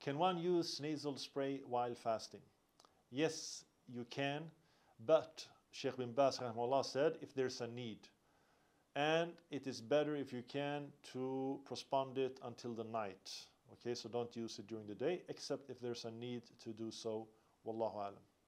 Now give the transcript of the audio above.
Can one use nasal spray while fasting? Yes, you can, but Shaykh bin Baz rahimahullah said if there's a need. And it is better if you can to postpone it until the night. Okay, so don't use it during the day, except if there's a need to do so. Wallahu alam.